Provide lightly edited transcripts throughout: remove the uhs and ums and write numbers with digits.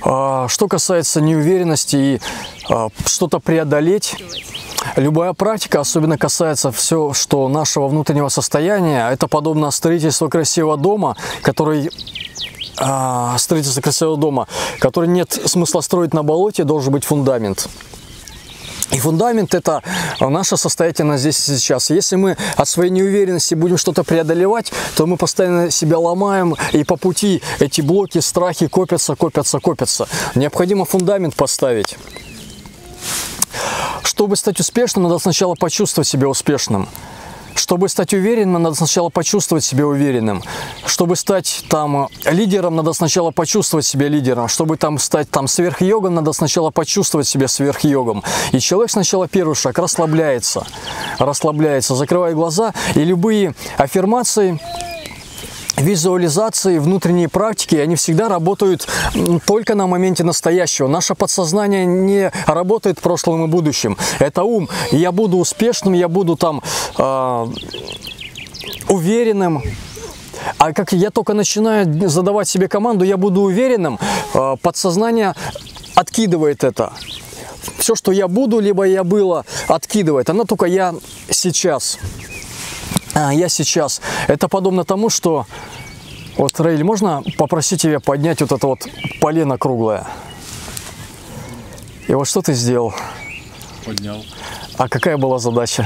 Что касается неуверенности и что-то преодолеть, любая практика, особенно касается все, что нашего внутреннего состояния, это подобно строительству красивого дома, который нет смысла строить на болоте, должен быть фундамент. И фундамент – это наше состояние здесь и сейчас. Если мы от своей неуверенности будем что-то преодолевать, то мы постоянно себя ломаем, и по пути эти блоки, страхи копятся. Необходимо фундамент поставить. Чтобы стать успешным, надо сначала почувствовать себя успешным. Чтобы стать уверенным, надо сначала почувствовать себя уверенным. Чтобы стать лидером, надо сначала почувствовать себя лидером. Чтобы стать сверхйогом, надо сначала почувствовать себя сверхйогом. И человек сначала первый шаг расслабляется, закрывая глаза, и любые аффирмации, визуализации, внутренние практики, они всегда работают только на моменте настоящего. Наше подсознание не работает в прошлом и будущем. Это ум. Я буду успешным, я буду уверенным. А как я только начинаю задавать себе команду, я буду уверенным, подсознание откидывает это. Все, что я буду, либо я было, откидывает. Оно только я сейчас. Это подобно тому, что... Вот, Раиль, можно попросить тебя поднять вот это вот полено круглое? И вот что ты сделал? Поднял. А какая была задача?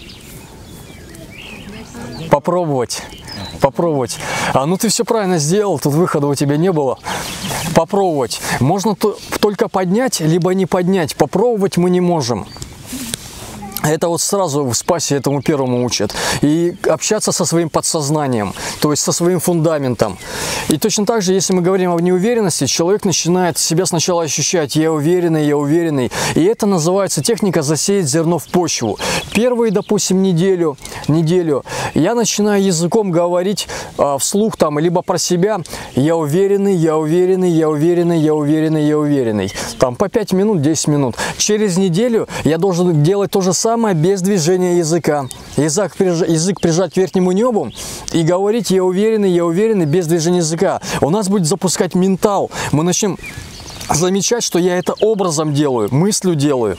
Попробовать. Ну ты все правильно сделал, тут выхода у тебя не было. Попробовать. Можно только поднять, либо не поднять. Попробовать мы не можем. Это вот сразу в спасе этому первому учат. И общаться со своим подсознанием, то есть со своим фундаментом. И точно так же, если мы говорим о неуверенности, человек начинает себя сначала ощущать: я уверенный. И это называется техника засеять зерно в почву. Первые, допустим, неделю я начинаю языком говорить вслух либо про себя: я уверенный. Там по 5 минут, 10 минут. Через неделю я должен делать то же самое без движения языка. Язык прижать к верхнему небу и говорить: я уверенный, без движения языка. У нас будет запускать ментал. Мы начнем замечать, что я это образом делаю, мыслью делаю.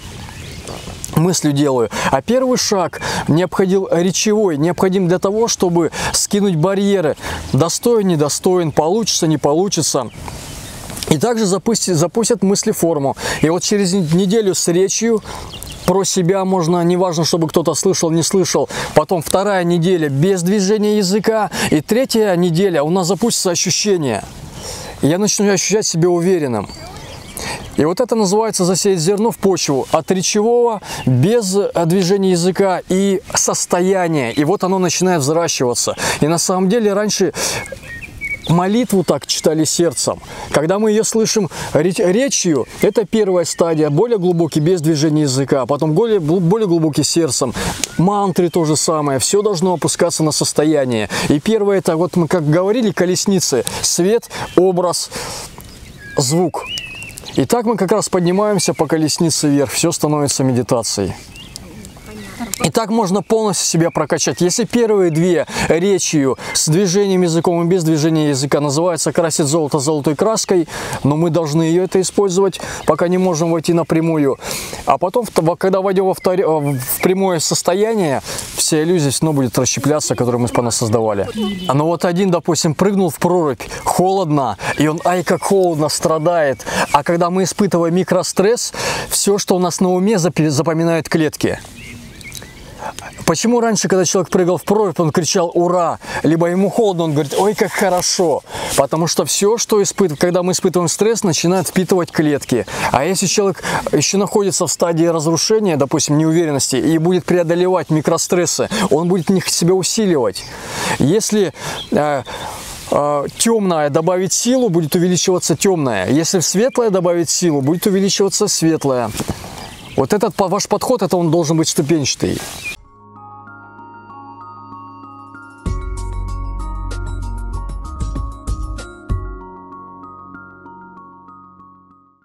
А первый шаг речевой, необходим для того, чтобы скинуть барьеры. Достоин, недостоин, получится, не получится. И также запустят мыслеформу. И вот через неделю с речью про себя можно, неважно, чтобы кто-то слышал, не слышал. Потом вторая неделя без движения языка. И третья неделя у нас запустится ощущение. Я начну ощущать себя уверенным. И вот это называется засеять зерно в почву. От речевого, без движения языка и состояния. И вот оно начинает взращиваться. И на самом деле раньше... молитву так читали сердцем. Когда мы ее слышим речью, это первая стадия, более глубокий, без движения языка, потом более глубокий сердцем. Мантры то же самое, все должно опускаться на состояние. И первое, это вот мы как говорили, колесницы: свет, образ, звук. И так мы как раз поднимаемся по колеснице вверх, все становится медитацией. И так можно полностью себя прокачать. Если первые две речью с движением языком и без движения языка называется красить золото золотой краской, но мы должны ее использовать, пока не можем войти напрямую. А потом, когда войдем в прямое состояние, вся иллюзия снова будет расщепляться, которую мы создавали. Но вот один, допустим, прыгнул в прорубь, холодно, и он, ай, как холодно, страдает. А когда мы испытываем микростресс, все, что у нас на уме, запоминают клетки. Почему раньше, когда человек прыгал в прорубь, он кричал «Ура!», либо ему холодно, он говорит «Ой, как хорошо!», потому что все, что когда мы испытываем стресс, начинает впитывать клетки. А если человек еще находится в стадии разрушения, допустим, неуверенности, и будет преодолевать микрострессы, он будет в них себя усиливать. Если темное добавить силу, будет увеличиваться темное. Если в светлое добавить силу, будет увеличиваться светлое. Вот этот ваш подход, он должен быть ступенчатый.